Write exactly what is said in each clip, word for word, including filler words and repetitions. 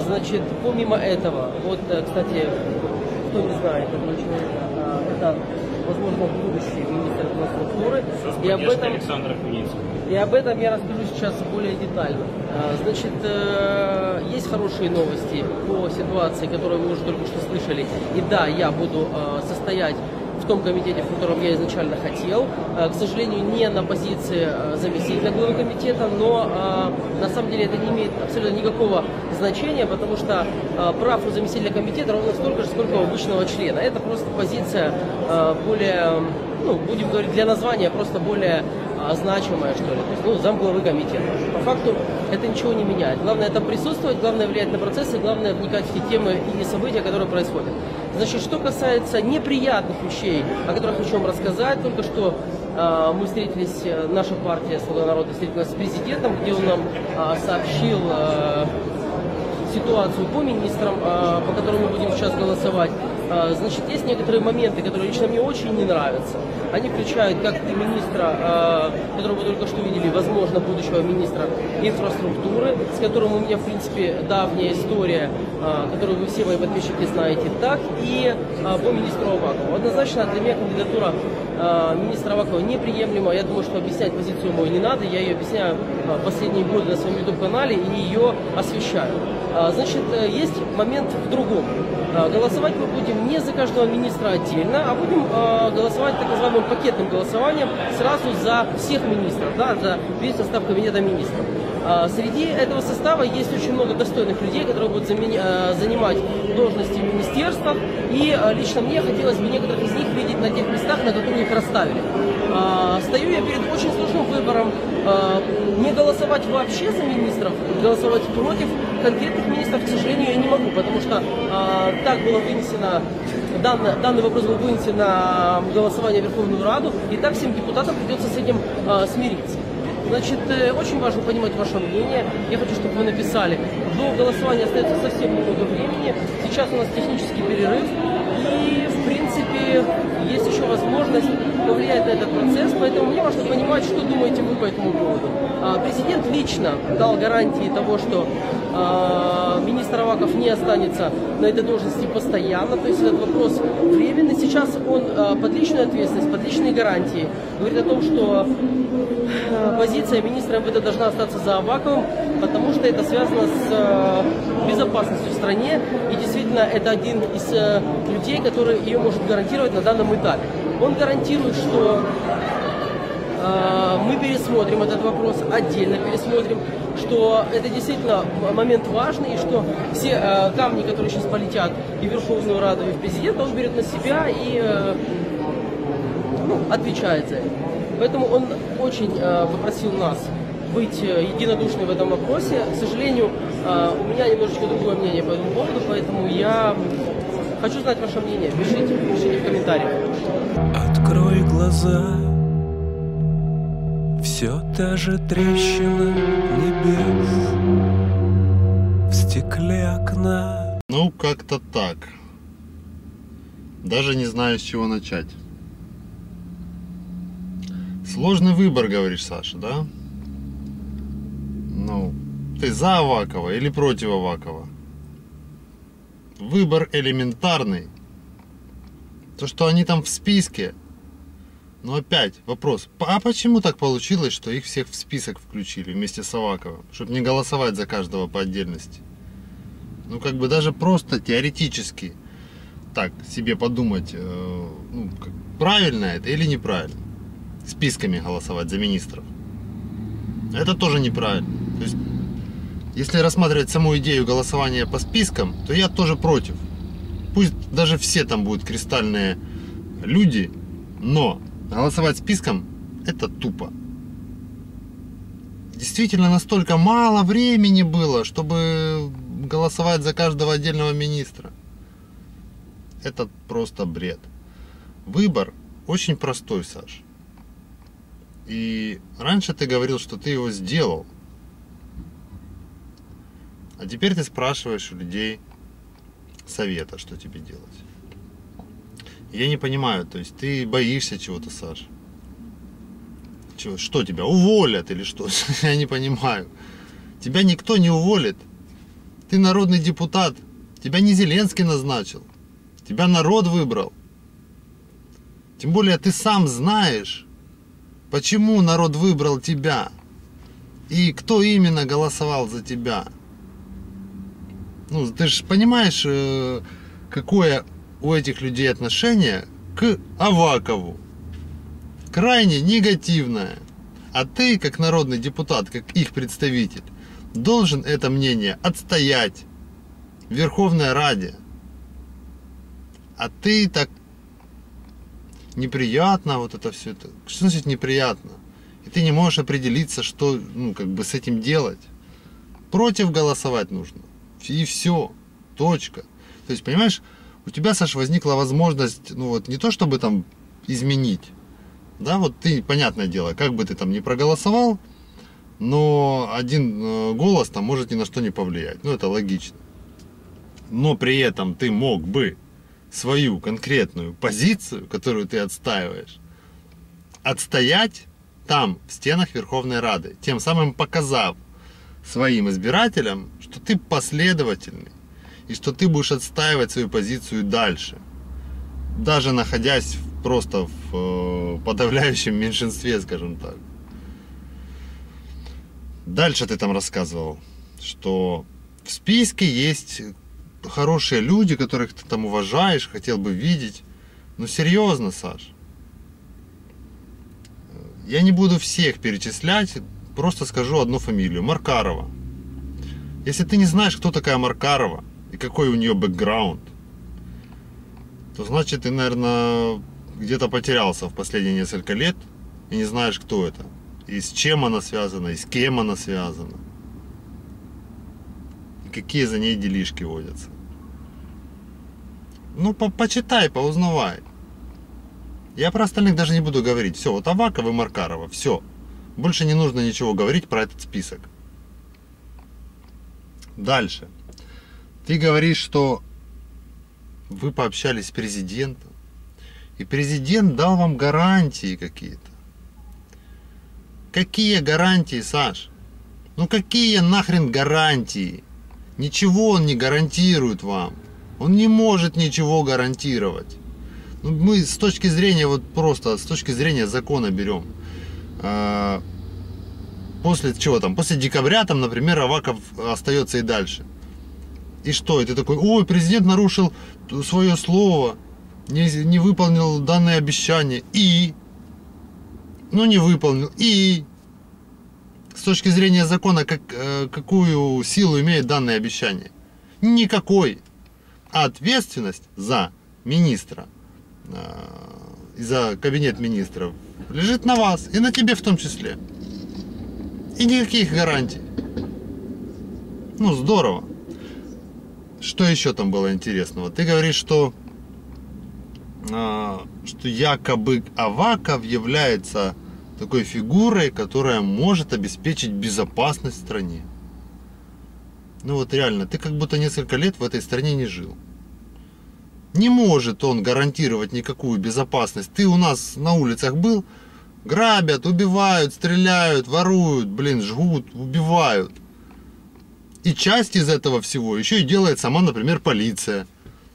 Значит, помимо этого, вот, кстати, кто не знает этого человека, это, возможно, будущий министр инфраструктуры. И об этом, и об этом я расскажу сейчас более детально. Значит, есть хорошие новости по ситуации, которую вы уже только что слышали. И да, я буду состоять в том комитете, в котором я изначально хотел. К сожалению, не на позиции заместителя главы комитета, но на самом деле это не имеет абсолютно никакого значения, потому что прав у заместителя комитета ровно столько же, сколько у обычного члена. Это просто позиция более, ну, будем говорить, для названия просто более значимая, что ли. То есть, ну, замглавы комитета. По факту это ничего не меняет. Главное это присутствовать, главное влиять на процессы, главное вникать в те темы и события, которые происходят. Значит, что касается неприятных вещей, о которых хочу вам рассказать, только что э, мы встретились, наша партия «Слуга народа» встретилась с президентом, где он нам э, сообщил э, ситуацию по министрам, э, по которым мы будем сейчас голосовать. Э, значит, есть некоторые моменты, которые лично мне очень не нравятся. Они включают как и министра, э, которого вы только что видели, возможно, будущего министра инфраструктуры, с которым у меня, в принципе, давняя история, э, которую вы все мои подписчики знаете, так и э, по министру Авакову. Однозначно для меня кандидатура э, министра Авакова неприемлема. Я думаю, что объяснять позицию мою не надо. Я ее объясняю э, последние годы на своем YouTube-канале и ее освещаю. Э, значит, э, есть момент в другом. Э, голосовать мы будем не за каждого министра отдельно, а будем э, голосовать так называемым пакетным голосованием сразу за всех министров, да, за весь состав кабинета министров. Э, среди этого состава есть очень много достойных людей, которые будут заменя, э, занимать должности в министерствах, и э, лично мне хотелось бы некоторых из них видеть на тех местах, на которых их расставили. Э, стою я перед очень сложным выбором э, не голосовать вообще за министров, голосовать против конкретных министров, к сожалению, я не могу, потому что э, так было вынесено, данный, данный вопрос был вынесен на голосование в Верховную Раду, и так всем депутатам придется с этим э, смириться. Значит, э, очень важно понимать ваше мнение. Я хочу, чтобы вы написали. До голосования остается совсем немного времени. Сейчас у нас технический перерыв, и, в принципе, есть еще возможность повлиять на этот процесс, поэтому мне важно понимать, что думаете вы по этому поводу. Президент лично дал гарантии того, что э, министр Аваков не останется на этой должности постоянно, то есть этот вопрос временный. Сейчас он э, под личную ответственность, под личные гарантии говорит о том, что э, позиция министра МВД должна остаться за Аваковым, потому что это связано с э, безопасностью в стране, и действительно это один из э, людей, который ее может гарантировать на данном этапе. Он гарантирует, что э, мы пересмотрим этот вопрос, отдельно пересмотрим, что это действительно момент важный, и что все э, камни, которые сейчас полетят и в Верховную Раду, и в президента, он берет на себя и э, ну, отвечает за это. Поэтому он очень э, попросил нас быть единодушны в этом вопросе. К сожалению, э, у меня немножечко другое мнение по этому поводу, поэтому я хочу знать ваше мнение. Пишите, пишите в комментариях. Открой глаза, все та же трещина небес в стекле окна. Ну, как-то так. Даже не знаю, с чего начать. Сложный выбор, говоришь, Саша, да? Ну, ты за Авакова или против Авакова? Выбор элементарный. То, что они там в списке. Но опять вопрос. А почему так получилось, что их всех в список включили вместе с Аваковым? Чтобы не голосовать за каждого по отдельности. Ну, как бы даже просто теоретически так себе подумать, э, ну, как, правильно это или неправильно. Списками голосовать за министров. Это тоже неправильно. То есть, если рассматривать саму идею голосования по спискам, то я тоже против. Пусть даже все там будут кристальные люди, но голосовать списком — это тупо. Действительно, настолько мало времени было, чтобы голосовать за каждого отдельного министра. Это просто бред. Выбор очень простой, Саш. И раньше ты говорил, что ты его сделал. А теперь ты спрашиваешь у людей совета, что тебе делать. Я не понимаю, то есть ты боишься чего-то, Саш? Чего, что тебя уволят или что? Я не понимаю. Тебя никто не уволит. Ты народный депутат. Тебя не Зеленский назначил. Тебя народ выбрал. Тем более ты сам знаешь, почему народ выбрал тебя. И кто именно голосовал за тебя. Ну, ты же понимаешь, какое у этих людей отношение к Авакову. Крайне негативное. А ты, как народный депутат, как их представитель, должен это мнение отстоять в Верховной Раде. А ты так неприятно вот это все это. Что значит неприятно? И ты не можешь определиться, что, ну, как бы с этим делать. Против голосовать нужно. И все. Точка. То есть, понимаешь, у тебя, Саша, возникла возможность, ну вот, не то чтобы там изменить. Да, вот ты, понятное дело, как бы ты там ни проголосовал, но один голос там может ни на что не повлиять. Ну, это логично. Но при этом ты мог бы свою конкретную позицию, которую ты отстаиваешь, отстоять там, в стенах Верховной Рады, тем самым показав своим избирателям, что ты последовательный, и что ты будешь отстаивать свою позицию дальше, даже находясь просто в подавляющем меньшинстве, скажем так. Дальше ты там рассказывал, что в списке есть хорошие люди, которых ты там уважаешь, хотел бы видеть. Ну серьезно, Саш. Я не буду всех перечислять, просто скажу одну фамилию. Маркарова. Если ты не знаешь, кто такая Маркарова и какой у нее бэкграунд, то значит ты, наверное, где-то потерялся в последние несколько лет и не знаешь, кто это. И с чем она связана, и с кем она связана. И какие за ней делишки водятся. Ну, по почитай, поузнавай. Я про остальных даже не буду говорить. Все, вот Аваков и Маркарова, все. Больше не нужно ничего говорить про этот список. Дальше. Ты говоришь, что вы пообщались с президентом, и президент дал вам гарантии какие-то. Какие гарантии, Саш? Ну какие нахрен гарантии? Ничего он не гарантирует вам. Он не может ничего гарантировать. Ну, мы с точки зрения, вот просто с точки зрения закона берем. А, после чего там? После декабря там, например, Аваков остается и дальше. И что? И ты такой, ой, президент нарушил свое слово, не, не выполнил данное обещание. И? Ну не выполнил. И? С точки зрения закона, как, какую силу имеет данное обещание? Никакой. А ответственность за министра и за кабинет министров лежит на вас, и на тебе в том числе. И никаких гарантий. Ну, здорово. Что еще там было интересного? Ты говоришь, что, что якобы Аваков является такой фигурой, которая может обеспечить безопасность в стране. Ну вот реально, ты как будто несколько лет в этой стране не жил. Не может он гарантировать никакую безопасность. Ты у нас на улицах был, грабят, убивают, стреляют, воруют, блин, жгут, убивают. И часть из этого всего еще и делает сама, например, полиция.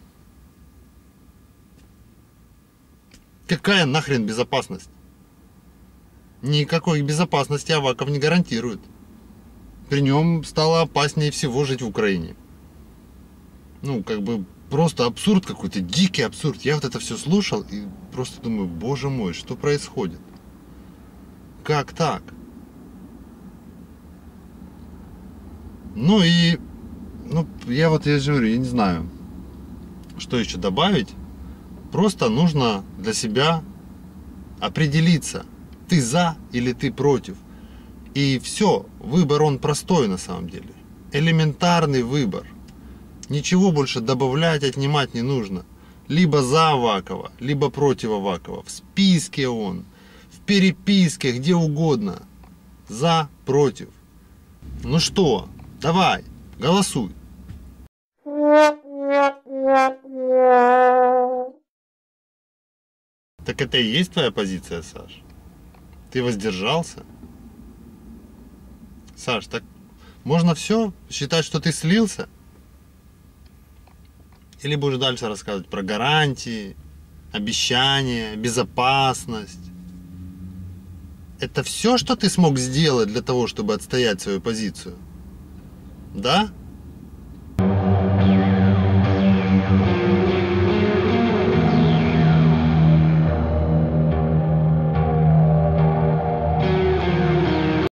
Какая нахрен безопасность? Никакой безопасности Аваков не гарантирует. При нем стало опаснее всего жить в Украине. Ну, как бы просто абсурд какой-то, дикий абсурд. Я вот это все слушал и просто думаю, боже мой, что происходит? Как так? Ну и, ну, я вот, я же говорю, я не знаю, что еще добавить. Просто нужно для себя определиться, ты за или ты против. И все, выбор он простой на самом деле. Элементарный выбор. Ничего больше добавлять, отнимать не нужно. Либо за Авакова, либо против Авакова. В списке он, в переписке, где угодно. За, против. Ну что, давай, голосуй. Так это и есть твоя позиция, Саш? Ты воздержался? Саш, так можно все считать, что ты слился? Или будешь дальше рассказывать про гарантии, обещания, безопасность? Это все, что ты смог сделать для того, чтобы отстоять свою позицию? Да?